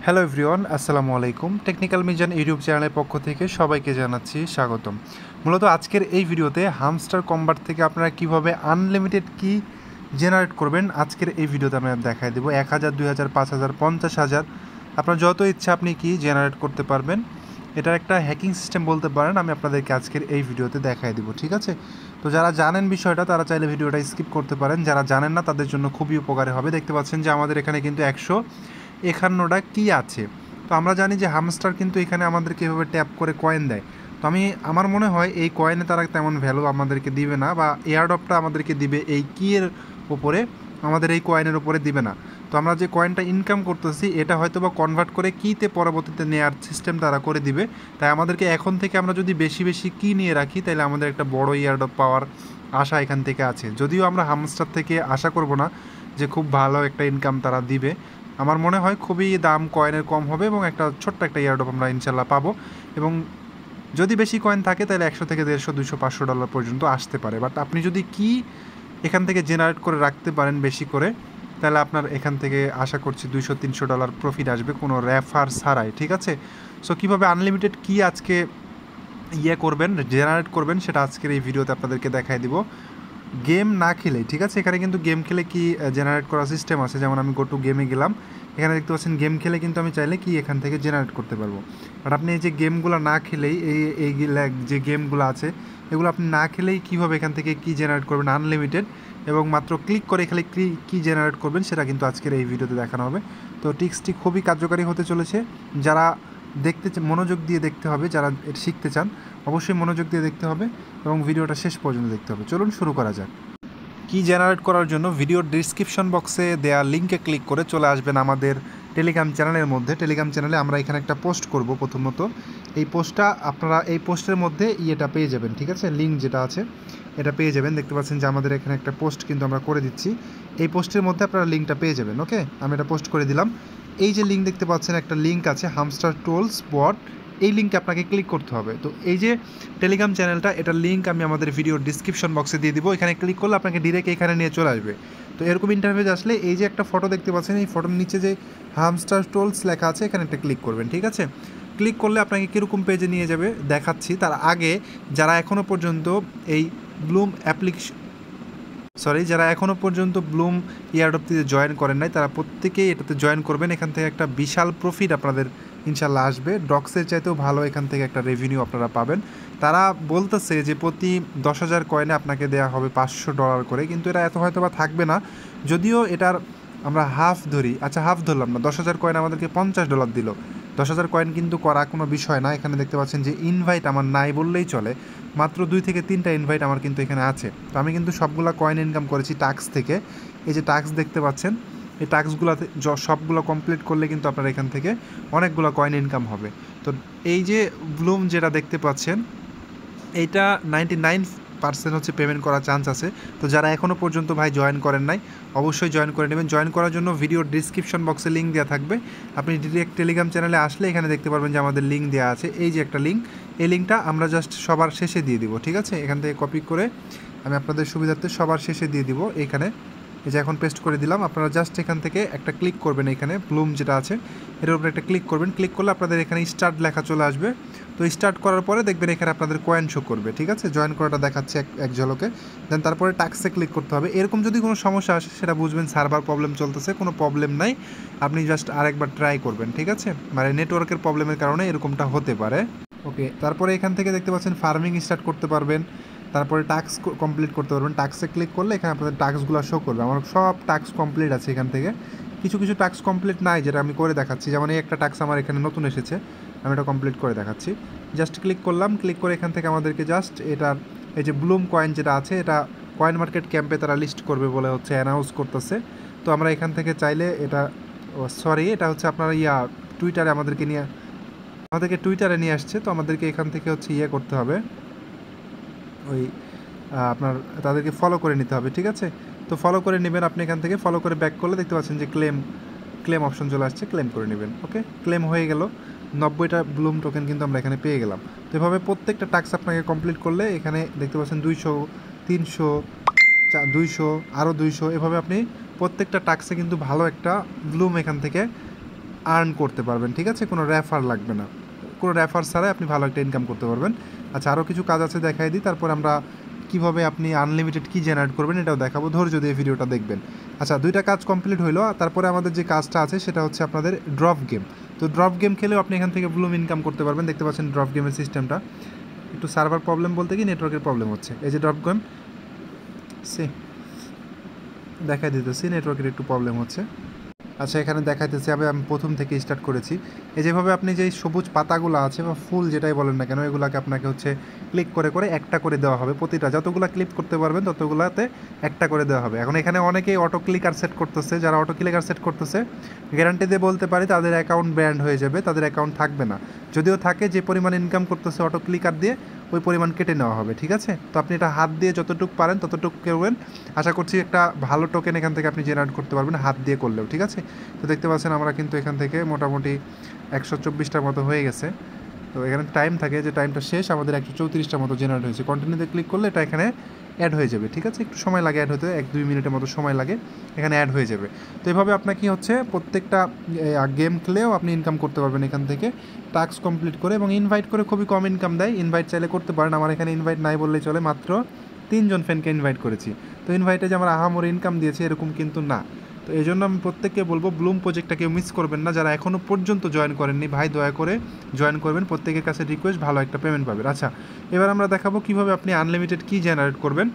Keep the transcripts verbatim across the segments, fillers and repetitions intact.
Hello everyone, আসসালামু আলাইকুম। Technical Mizan YouTube চ্যানেলের পক্ষ থেকে সবাইকে জানাচ্ছি স্বাগতম। মূলত আজকের এই ভিডিওতে হামস্টার কম্বাট থেকে আপনারা কিভাবে আনলিমিটেড কি জেনারেট করবেন আজকের এই ভিডিওতে আমরা দেখাই দেবো। এক হাজার দুই হাজার পাঁচ হাজার পঞ্চাশ হাজার আপনার যত ইচ্ছা আপনি কি জেনারেট করতে পারবেন। এটার একটা হ্যাকিং সিস্টেম বলতে পারেন, আমি আপনাদেরকে আজকের এই ভিডিওতে দেখাই দেবো। ঠিক আছে, তো যারা জানেন বিষয়টা তারা চাইলে ভিডিওটা স্কিপ করতে পারেন, যারা জানেন না তাদের জন্য খুবই উপকারী হবে। দেখতে পাচ্ছেন যে আমাদের এখানে কিন্তু একশো একান্নটা কি আছে। তো আমরা জানি যে হামস্টার কিন্তু এখানে আমাদেরকে এভাবে ট্যাপ করে কয়েন দেয়। তো আমি আমার মনে হয় এই কয়েনে তারা তেমন ভ্যালু আমাদেরকে দিবে না, বা এয়ারড্রপটা আমাদেরকে দিবে এই কিয়ের উপরে, আমাদের এই কয়েনের উপরে দিবে না। তো আমরা যে কয়েনটা ইনকাম করতেছি এটা হয়তো বা কনভার্ট করে কিতে পরবর্তীতে নেওয়ার সিস্টেম তারা করে দিবে। তাই আমাদেরকে এখন থেকে আমরা যদি বেশি বেশি কি নিয়ে রাখি তাহলে আমাদের একটা বড় এয়ারড্রপ পাওয়ার আশা এখান থেকে আছে। যদিও আমরা হামস্টার থেকে আশা করব না যে খুব ভালো একটা ইনকাম তারা দিবে। আমার মনে হয় খুবই দাম কয়েনের কম হবে এবং একটা ছোট্ট একটা এয়ারড্রপ আমরা ইনশাল্লাহ পাবো। এবং যদি বেশি কয়েন থাকে তাহলে একশো থেকে দেড়শো দুশো পাঁচশো ডলার পর্যন্ত আসতে পারে। বাট আপনি যদি কি এখান থেকে জেনারেট করে রাখতে পারেন বেশি করে, তাহলে আপনার এখান থেকে আশা করছি দুইশো তিনশো ডলার প্রফিট আসবে কোনো রেফার ছাড়াই। ঠিক আছে, সো কীভাবে আনলিমিটেড কি আজকে ইয়ে করবেন, জেনারেট করবেন, সেটা আজকের এই ভিডিওতে আপনাদেরকে দেখাই দিব গেম না খেলেই। ঠিক আছে, এখানে কিন্তু গেম খেলে কি জেনারেট করার সিস্টেম আছে। যেমন আমি গো টু গেমে গেলাম, এখানে দেখতে পাচ্ছেন গেম খেলে কিন্তু আমি চাইলে কি এখান থেকে জেনারেট করতে পারবো। বাট আপনি এই যে গেমগুলো না খেলেই, এই এই যে গেমগুলো আছে এগুলো আপনি না খেলেই কীভাবে এখান থেকে কি জেনারেট করবেন আনলিমিটেড এবং মাত্র ক্লিক করে খালি কি কী জেনারেট করবেন সেটা কিন্তু আজকের এই ভিডিওতে দেখানো হবে। তো টিক্সটি খুবই কার্যকারী হতে চলেছে। যারা দেখতে মনোযোগ দিয়ে দেখতে হবে, যারা এটা শিখতে চান অবশ্যই মনোযোগ দিয়ে দেখতে হবে এবং ভিডিওটা শেষ পর্যন্ত দেখতে হবে। চলুন শুরু করা যাক। কি জেনারেট করার জন্য ভিডিওর ডিসক্রিপশন বক্সে দেওয়া লিঙ্কে ক্লিক করে চলে আসবেন আমাদের টেলিগ্রাম চ্যানেলের মধ্যে। টেলিগ্রাম চ্যানেলে আমরা এখানে একটা পোস্ট করব। প্রথমত এই পোস্টটা আপনারা এই পোস্টের মধ্যে ইয়েটা পেয়ে যাবেন। ঠিক আছে, লিঙ্ক যেটা আছে এটা পেয়ে যাবেন। দেখতে পাচ্ছেন যে আমাদের এখানে একটা পোস্ট কিন্তু আমরা করে দিচ্ছি, এই পোস্টের মধ্যে আপনারা লিঙ্কটা পেয়ে যাবেন। ওকে, আমি এটা পোস্ট করে দিলাম। এই যে লিঙ্ক দেখতে পাচ্ছেন একটা লিঙ্ক আছে হামস্টার টোলস বট, এই লিঙ্কে আপনাকে ক্লিক করতে হবে। তো এই যে টেলিগ্রাম চ্যানেলটা, এটার লিঙ্ক আমি আমাদের ভিডিওর ডিসক্রিপশন বক্সে দিয়ে দিব। এখানে ক্লিক করলে আপনাকে ডিরেক্ট এখানে নিয়ে চলে আসবে। তো এরকম ইন্টারফেস আসলে এই যে একটা ফটো দেখতে পাচ্ছেন, এই ফটোর নিচে যে হামস্টার টোলস লেখা আছে এখানে একটা ক্লিক করবেন। ঠিক আছে, ক্লিক করলে আপনাকে কীরকম পেজে নিয়ে যাবে দেখাচ্ছি। তার আগে যারা এখনও পর্যন্ত এই ব্লুম অ্যাপ্লিকেশন সরি যারা এখনও পর্যন্ত ব্লুম এয়ারড্রপটিতে জয়েন করেন নাই তারা প্রত্যেকেই এটাতে জয়েন করবেন। এখান থেকে একটা বিশাল প্রফিট আপনাদের ইনশাল্লাহ আসবে, ডক্সের চাইতেও ভালো এখান থেকে একটা রেভিনিউ আপনারা পাবেন। তারা বলতেছে যে প্রতি দশ হাজার কয়েনে আপনাকে দেওয়া হবে পাঁচশো ডলার করে, কিন্তু এটা এত হয়তো বা থাকবে না। যদিও এটার আমরা হাফ ধরি, আচ্ছা হাফ ধরলাম না, দশ হাজার কয়েন আমাদেরকে পঞ্চাশ ডলার দিল। দশ হাজার কয়েন কিন্তু করা কোনো বিষয় না। এখানে দেখতে পাচ্ছেন যে ইনভাইট আমার নাই বললেই চলে, মাত্র দুই থেকে তিনটা ইনভাইট আমার কিন্তু এখানে আছে। তো আমি কিন্তু সবগুলো কয়েন ইনকাম করেছি টাক্স থেকে। এই যে টাক্স দেখতে পাচ্ছেন, এই টাস্কগুলোতে সবগুলো কমপ্লিট করলে কিন্তু আপনার এখান থেকে অনেকগুলো কয়েন ইনকাম হবে। তো এই যে ব্লুম যেটা দেখতে পাচ্ছেন এইটা নাইনটি নাইন পার্সেন্ট হচ্ছে পেমেন্ট করার চান্স আছে। তো যারা এখনও পর্যন্ত ভাই জয়েন করেন নাই অবশ্যই জয়েন করে নেবেন। জয়েন করার জন্য ভিডিওর ডিসক্রিপশন বক্সে লিঙ্ক দেওয়া থাকবে। আপনি ডিরেক্ট টেলিগ্রাম চ্যানেলে আসলে এখানে দেখতে পারবেন যে আমাদের লিঙ্ক দেওয়া আছে, এই যে একটা লিঙ্ক, এই লিঙ্কটা আমরা জাস্ট সবার শেষে দিয়ে দিব। ঠিক আছে, এখান থেকে কপি করে আমি আপনাদের সুবিধার্থে সবার শেষে দিয়ে দিব। এইখানে এই যে এখন পেস্ট করে দিলাম। আপনারা জাস্ট এখান থেকে একটা ক্লিক করবেন, এখানে ব্লুম যেটা আছে এটার উপরে একটা ক্লিক করবেন। ক্লিক করলে আপনাদের এখানে স্টার্ট লেখা চলে আসবে। তো স্টার্ট করার পরে দেখবেন এখানে আপনাদের কয়েন শো করবে। ঠিক আছে, জয়েন করাটা দেখাচ্ছে এক এক ঝলকে। দেন তারপরে টাক্সে ক্লিক করতে হবে। এরকম যদি কোনো সমস্যা আসে সেটা বুঝবেন সার্ভার প্রবলেম চলতেছে, কোনো প্রবলেম নাই, আপনি জাস্ট আরেকবার ট্রাই করবেন। ঠিক আছে, মানে নেটওয়ার্কের প্রবলেমের কারণে এরকমটা হতে পারে। ওকে, তারপরে এখান থেকে দেখতে পাচ্ছেন ফার্মিং স্টার্ট করতে পারবেন, তারপরে টাস্ক কমপ্লিট করতে পারবেন। টাস্কে ক্লিক করলে এখানে আপনাদের টাস্কগুলো শো করবে। আমার সব টাস্ক কমপ্লিট আছে এখান থেকে। কিছু কিছু টাস্ক কমপ্লিট নাই যেটা আমি করে দেখাচ্ছি, যেমন এই একটা টাস্ক আমার এখানে নতুন এসেছে, আমি এটা কমপ্লিট করে দেখাচ্ছি। জাস্ট ক্লিক করলাম, ক্লিক করে এখান থেকে আমাদেরকে জাস্ট এটার এই যে ব্লুম কয়েন যেটা আছে এটা কয়েন মার্কেট ক্যাম্পে তারা লিস্ট করবে বলে হচ্ছে অ্যানাউন্স করতেছে। তো আমরা এখান থেকে চাইলে এটা সরি এটা হচ্ছে আপনার ইয়া টুইটারে আমাদেরকে নিয়ে আমাদেরকে টুইটারে নিয়ে আসছে। তো আমাদেরকে এখান থেকে হচ্ছে ইয়ে করতে হবে, ওই আপনার তাদেরকে ফলো করে নিতে হবে। ঠিক আছে, তো ফলো করে নেবেন আপনি। এখান থেকে ফলো করে ব্যাক করলে দেখতে পাচ্ছেন যে ক্লেম ক্লেম অপশন চলে আসছে, ক্লেম করে নেবেন। ওকে, ক্লেম হয়ে গেল, নব্বইটা ব্লুম টোকেন কিন্তু আমরা এখানে পেয়ে গেলাম। তো এভাবে প্রত্যেকটা টাস্ক আপনাকে কমপ্লিট করলে এখানে দেখতে পাচ্ছেন দুইশো, তিনশো, দুইশো, আরও দুইশো, এভাবে আপনি প্রত্যেকটা টাস্কে কিন্তু ভালো একটা ব্লুম এখান থেকে আর্ন করতে পারবেন, ঠিক আছে? কোনো রেফার লাগবে না, কোনো রেফার ছাড়াই আপনি ভালো একটা ইনকাম করতে পারবেন। আচ্ছা, আরও কিছু কাজ আছে দেখাই দিই, তারপর আমরা কীভাবে আপনি আনলিমিটেড কী জেনারেট করবেন এটাও দেখাবো, ধৈর্য দিয়ে ভিডিওটা দেখবেন। আচ্ছা, দুইটা কাজ কমপ্লিট হইলো, তারপরে আমাদের যে কাজটা আছে সেটা হচ্ছে আপনাদের ড্রপ গেম। তো ড্রপ গেম খেলেও আপনি এখান থেকে ব্লুম ইনকাম করতে পারবেন। দেখতে পাচ্ছেন ড্রপ গেমের সিস্টেমটা, একটু সার্ভার প্রবলেম বলতে কি নেটওয়ার্কের প্রবলেম হচ্ছে। এই যে ড্রপ গেম সে দেখাই দিতেছি, নেটওয়ার্কের একটু প্রবলেম হচ্ছে। আচ্ছা, এখানে দেখাইতেছি আমি আমি প্রথম থেকে স্টার্ট করেছি। এই যেভাবে আপনি যেই সবুজ পাতাগুলো আছে বা ফুল যেটাই বলেন না কেন, এগুলোকে আপনাকে হচ্ছে ক্লিক করে করে একটা করে দেওয়া হবে। প্রতিটা যতগুলো ক্লিক করতে পারবেন ততগুলোতে একটা করে দেওয়া হবে। এখন এখানে অনেকেই অটো ক্লিকার সেট করতেছে, যারা অটো ক্লিকার সেট করতেছে গ্যারান্টি দিয়ে বলতে পারি তাদের অ্যাকাউন্ট ব্যান্ড হয়ে যাবে, তাদের অ্যাকাউন্ট থাকবে না। যদিও থাকে, যে পরিমাণ ইনকাম করতেছে অটো ক্লিকার দিয়ে ওই পরিমাণ কেটে নেওয়া হবে, ঠিক আছে? তো আপনি এটা হাত দিয়ে যতটুকু পারেন ততটুকু করবেন। আশা করছি একটা ভালো টোকেন এখান থেকে আপনি জেনারেট করতে পারবেন হাত দিয়ে করলেও, ঠিক আছে? তো দেখতে পাচ্ছেন আমরা কিন্তু এখান থেকে মোটামুটি একশো চব্বিশটার মতো হয়ে গেছে। তো এখানে টাইম থাকে, যে টাইমটা শেষ, আমাদের একশো চৌত্রিশটার মতো জেনারেট হয়েছে। কন্টিনিউতে ক্লিক করলে এটা এখানে অ্যাড হয়ে যাবে, ঠিক আছে? একটু সময় লাগে অ্যাড হতে, এক দুই মিনিটের মতো সময় লাগে, এখানে অ্যাড হয়ে যাবে। তো এইভাবে আপনার কি হচ্ছে প্রত্যেকটা গেম খেলেও আপনি ইনকাম করতে পারবেন এখান থেকে টাস্ক কমপ্লিট করে। এবং ইনভাইট করে খুবই কম ইনকাম দেয়, ইনভাইট চাইলে করতে পারেন। আমার এখানে ইনভাইট নাই বললেই চলে, মাত্র তিনজন ফ্যানকে ইনভাইট করেছি। তো ইনভাইটে যে আমরা আহামরি ইনকাম দিয়েছি এরকম কিন্তু না। তো এই জন্য আমি প্রত্যেককে বলবো ব্লুম প্রজেক্টটা কেউ মিস করবেন না, যারা এখনও পর্যন্ত জয়েন করেননি ভাই দয়া করে জয়েন করবেন। প্রত্যেকের কাছে রিকোয়েস্ট, ভালো একটা পেমেন্ট পাবেন। আচ্ছা, এবার আমরা দেখাবো কীভাবে আপনি আনলিমিটেড কি জেনারেট করবেন।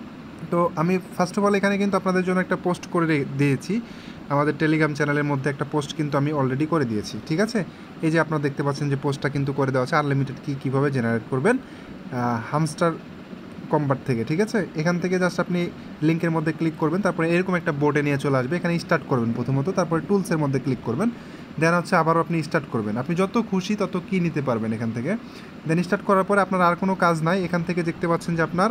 তো আমি ফার্স্ট অফ অল এখানে কিন্তু আপনাদের জন্য একটা পোস্ট করে দিয়েছি, আমাদের টেলিগ্রাম চ্যানেলের মধ্যে একটা পোস্ট কিন্তু আমি অলরেডি করে দিয়েছি, ঠিক আছে? এই যে আপনারা দেখতে পাচ্ছেন যে পোস্টটা কিন্তু করে দেওয়া আছে, আনলিমিটেড কি কীভাবে জেনারেট করবেন হামস্টার কম্বাট থেকে, ঠিক আছে? এখান থেকে জাস্ট আপনি লিঙ্কের মধ্যে ক্লিক করবেন, তারপরে এরকম একটা বোর্ডে নিয়ে চলে আসবে, এখানে স্টার্ট করবেন প্রথমত, তারপরে টুলসের মধ্যে ক্লিক করবেন, দেন হচ্ছে আবারও আপনি স্টার্ট করবেন। আপনি যত খুশি তত কী নিতে পারবেন এখান থেকে। দেন স্টার্ট করার পরে আপনার আর কোনো কাজ নাই, এখান থেকে দেখতে পাচ্ছেন যে আপনার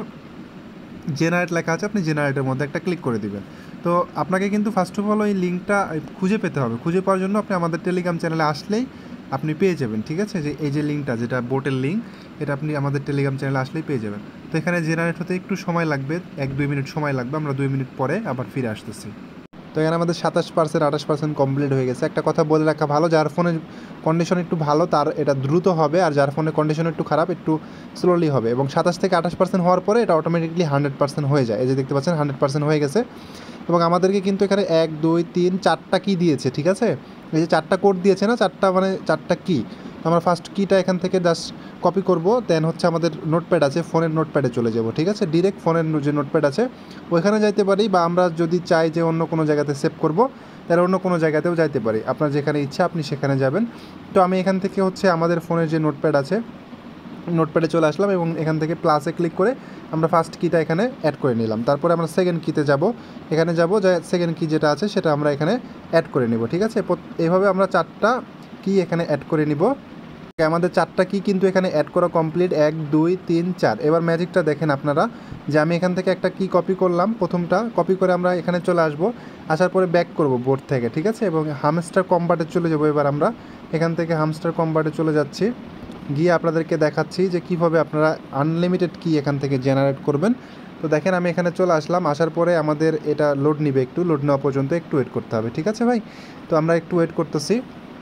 জেনারেট লেখা আছে, আপনি জেনারেটের মধ্যে একটা ক্লিক করে দিবেন। তো আপনাকে কিন্তু ফার্স্ট অফ অল ওই লিঙ্কটা খুঁজে পেতে হবে। খুঁজে পাওয়ার জন্য আপনি আমাদের টেলিগ্রাম চ্যানেলে আসলেই আপনি পেয়ে যাবেন, ঠিক আছে? যে এই যে লিঙ্কটা, যেটা বোটের লিঙ্ক, এটা আপনি আমাদের টেলিগ্রাম চ্যানেলে আসলেই পেয়ে যাবেন। তো এখানে জেনারেট হতে একটু সময় লাগবে, এক দুই মিনিট সময় লাগবে, আমরা দুই মিনিট পরে আবার ফিরে আসতেছি। তো এখানে আমাদের সাতাশ পার্সেন্ট আঠাশ পার্সেন্ট কমপ্লিট হয়ে গেছে। একটা কথা বলে রাখা ভালো, যার ফোনের কন্ডিশন একটু ভালো তার এটা দ্রুত হবে, আর যার ফোনের কন্ডিশন একটু খারাপ একটু স্লোলি হবে। এবং সাতাশ থেকে আঠাশ পার্সেন্ট হওয়ার পরে এটা অটোমেটিকলি হান্ড্রেড পার্সেন্ট হয়ে যায়। এই যে দেখতে পাচ্ছেন হান্ড্রেড পার্সেন্ট হয়ে গেছে। এবং আমাদেরকে কিন্তু এখানে এক দুই তিন চারটা কি দিয়েছে, ঠিক আছে? এই যে চারটা কোড দিয়েছে না, চারটা মানে চারটা কি। আমরা ফার্স্ট কিটা এখান থেকে জাস্ট কপি করব, দেন হচ্ছে আমাদের নোটপ্যাড আছে, ফোনের নোটপ্যাডে চলে যাব, ঠিক আছে? ডিরেক্ট ফোনের যে নোটপ্যাড আছে ওইখানে যাইতে পারি, বা আমরা যদি চাই যে অন্য কোনো জায়গাতে সেভ করব তাহলে অন্য কোনো জায়গাতেও যাইতে পারি। আপনার যেখানে ইচ্ছা আপনি সেখানে যাবেন। তো আমি এখান থেকে হচ্ছে আমাদের ফোনের যে নোটপ্যাড আছে নোটপ্যাডে চলে আসলাম, এবং এখান থেকে প্লাসে ক্লিক করে আমরা ফার্স্ট কিটা এখানে অ্যাড করে নিলাম। তারপরে আমরা সেকেন্ড কিতে যাব, এখানে যাব, যে সেকেন্ড কি যেটা আছে সেটা আমরা এখানে অ্যাড করে নিব, ঠিক আছে? এইভাবে আমরা চারটা কি এখানে অ্যাড করে নিব। আমাদের চারটা কি কিন্তু এখানে অ্যাড করা কমপ্লিট, এক দুই তিন চার। এবার ম্যাজিকটা দেখেন আপনারা, যে আমি এখান থেকে একটা কি কপি করলাম, প্রথমটা কপি করে আমরা এখানে চলে আসব, আসার পরে ব্যাক করব বোর্ড থেকে, ঠিক আছে? এবং হামস্টার কম্বাটে চলে যাব। এবার আমরা এখান থেকে হামস্টার কম্বাটে চলে যাচ্ছি, গিয়ে আপনাদেরকে দেখাচ্ছি যে কীভাবে আপনারা আনলিমিটেড কি এখান থেকে জেনারেট করবেন। তো দেখেন আমি এখানে চলে আসলাম, আসার পরে আমাদের এটা লোড নিবে, একটু লোড নেওয়া পর্যন্ত একটু ওয়েট করতে হবে, ঠিক আছে ভাই? তো আমরা একটু ওয়েট করতেছি।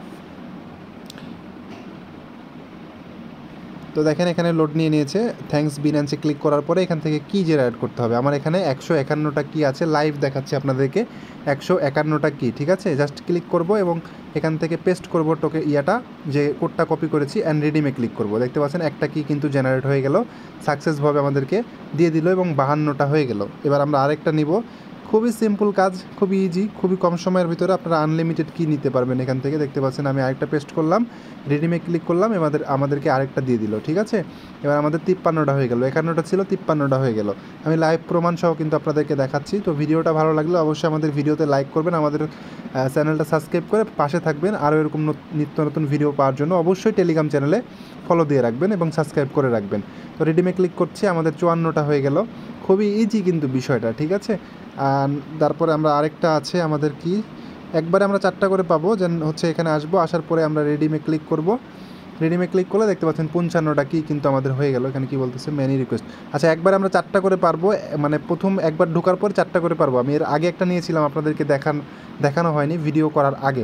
তো দেখেন এখানে লোড নিয়ে নিয়েছে, থ্যাঙ্কস বিনান্সে ক্লিক করার পরে এখান থেকে কি জেনারেট করতে হবে। আমার এখানে একশো একান্নটা কি আছে, লাইভ দেখাচ্ছে আপনাদেরকে একশো একান্নটা কি, ঠিক আছে? জাস্ট ক্লিক করব এবং এখান থেকে পেস্ট করব টোকে ইয়াটা, যে কোডটা কপি করেছি, অ্যান্ড রিডিমে ক্লিক করব। দেখতে পাচ্ছেন একটা কি কিন্তু জেনারেট হয়ে গেল, সাকসেসভাবে আমাদেরকে দিয়ে দিল এবং বাহান্নটা হয়ে গেল। এবার আমরা আরেকটা নিব, খুবই সিম্পল কাজ, খুবই ইজি, খুবই কম সময়ের ভিতরে আপনারা আনলিমিটেড কি নিতে পারবেন এখান থেকে। দেখতে পাচ্ছেন আমি আরেকটা পেস্ট করলাম, রিডিমে ক্লিক করলাম, আমাদের আমাদেরকে আরেকটা দিয়ে দিল, ঠিক আছে? এবার আমাদের তিপ্পান্নটা হয়ে গেল, একান্নটা ছিল তিপ্পান্নটা হয়ে গেল। আমি লাইভ প্রমাণ সহ কিন্তু আপনাদেরকে দেখাচ্ছি। তো ভিডিওটা ভালো লাগলে অবশ্যই আমাদের ভিডিওতে লাইক করবেন, আমাদের চ্যানেলটা সাবস্ক্রাইব করে পাশে থাকবেন। আরও এরকম নিত্য নতুন ভিডিও পাওয়ার জন্য অবশ্যই টেলিগ্রাম চ্যানেলে ফলো দিয়ে রাখবেন এবং সাবস্ক্রাইব করে রাখবেন। তো রিডিমে ক্লিক করছি, আমাদের চুয়ান্নটা হয়ে গেল। খুবই ইজি কিন্তু বিষয়টা, ঠিক আছে? আর তারপরে আমরা আরেকটা আছে আমাদের কি, একবারে আমরা চারটা করে পাবো, যেন হচ্ছে এখানে আসবো, আসার পরে আমরা রেডিমে ক্লিক করব। রেডিমে ক্লিক করলে দেখতে পাচ্ছেন পঞ্চান্নটা কি কিন্তু আমাদের হয়ে গেল। এখানে কি বলতেছে, মেনি রিকোয়েস্ট। আচ্ছা, একবার আমরা চারটা করে পারবো, মানে প্রথম একবার ঢোকার পর চারটা করে পারবো। আমি এর আগে একটা নিয়েছিলাম, আপনাদেরকে দেখান দেখানো হয়নি ভিডিও করার আগে।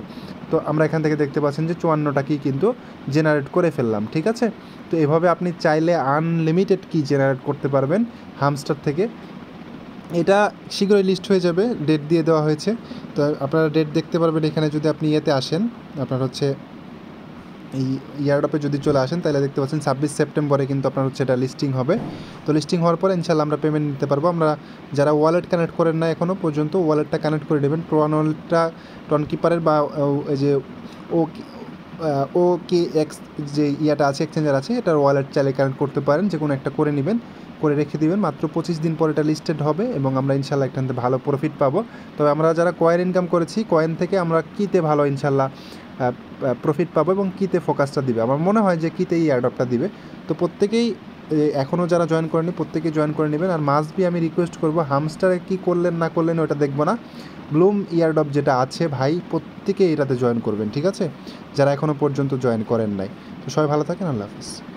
তো আমরা এখান থেকে দেখতে পাচ্ছেন যে চুয়ান্নটা কি কিন্তু জেনারেট করে ফেললাম, ঠিক আছে। তো এভাবে আপনি চাইলে আনলিমিটেড কি জেনারেট করতে পারবেন হামস্টার থেকে। এটা শীঘ্রই লিস্ট হয়ে যাবে, ডেট দিয়ে দেওয়া হয়েছে। তো আপনারা ডেট দেখতে পারবেন এখানে। যদি আপনি ইয়েতে আসেন, আপনার হচ্ছে এই ইয়ারডপে যদি চলে আসেন, তাহলে দেখতে পাচ্ছেন ছাব্বিশ সেপ্টেম্বরে কিন্তু আপনার হচ্ছে এটা লিস্টিং হবে। তো লিস্টিং হওয়ার পরে ইনশাল্লাহ আমরা পেমেন্ট নিতে পারবো। আমরা যারা ওয়ালেট কানেক্ট করেন না এখনও পর্যন্ত, ওয়ালেটটা কানেক্ট করে নেবেন। ট্রন ওয়ালেটটা টনকিপারের বা এই যে ও ও কে এক্স যে ইয়াটা আছে, এক্সচেঞ্জার আছে, এটার ওয়ালেট চাইলে কানেক্ট করতে পারেন, যে কোনো একটা করে নেবেন, করে রেখে দিবেন। মাত্র পঁচিশ দিন পর এটা লিস্টেড হবে এবং আমরা ইনশাল্লাহ এখান থেকে ভালো প্রফিট পাবো। তবে আমরা যারা কয়েন ইনকাম করেছি, কয়েন থেকে আমরা কিতে ভালো ইনশাল্লাহ প্রফিট পাবো এবং কিতে ফোকাসটা দিবে। আমার মনে হয় যে কিতে এই এয়ারড্রপটা দিবে। তো প্রত্যেকেই এখনও যারা জয়েন করেনি প্রত্যেকেই জয়েন করে নেবেন। আর মাস্ট বি আমি রিকোয়েস্ট করবো, হামস্টারে কী করলেন না করলেন ওটা দেখবো না, ব্লুম ইয়ারড্রপ যেটা আছে ভাই প্রত্যেকেই এটাতে জয়েন করবেন, ঠিক আছে, যারা এখনও পর্যন্ত জয়েন করেন নাই। তো সবাই ভালো থাকেন, আল্লাহ হাফিজ।